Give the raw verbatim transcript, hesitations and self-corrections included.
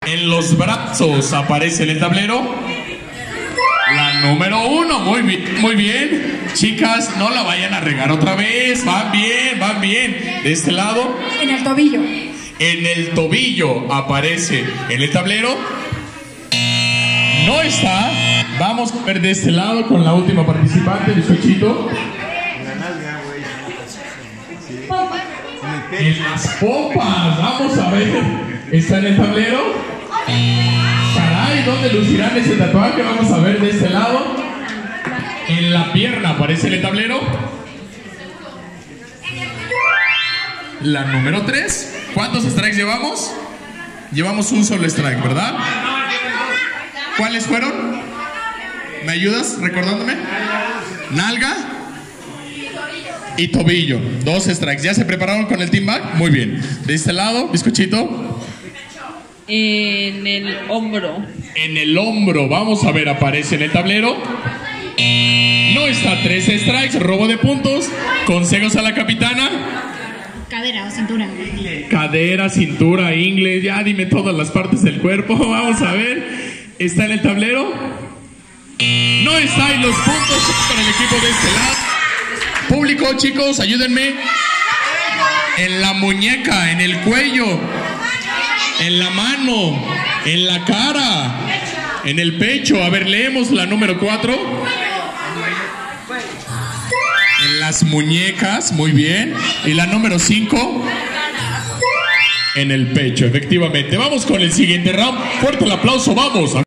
En los brazos aparece en el tablero la número uno. Muy bien, muy bien. Chicas, no la vayan a regar otra vez. Van bien, van bien. De este lado. En el tobillo. En el tobillo aparece en el tablero. No está. Vamos a ver de este lado con la última participante, bizcochito. En las popas, vamos a ver. ¿Está en el tablero? Caray, ¿dónde lucirán ese tatuaje? Vamos a ver de este lado. En la pierna aparece en el tablero. La número tres. ¿Cuántos strikes llevamos? Llevamos un solo strike, ¿verdad? ¿Cuáles fueron? ¿Me ayudas recordándome? Nalga y tobillo. Dos strikes. ¿Ya se prepararon con el team back? Muy bien. De este lado, bizcochito. En el hombro. En el hombro. Vamos a ver, aparece en el tablero. No está. Tres strikes. Robo de puntos. Consejos a la capitana. Cadera o cintura. Cadera, cintura, inglés. Ya dime todas las partes del cuerpo. Vamos a ver. ¿Está en el tablero? No está. Y los puntos son para el equipo de este lado. Público, chicos, ayúdenme. En la muñeca, en el cuello, en la mano, en la cara, en el pecho. A ver, leemos la número cuatro. En las muñecas, muy bien. Y la número cinco. En el pecho, efectivamente. Vamos con el siguiente round. Fuerte el aplauso, vamos.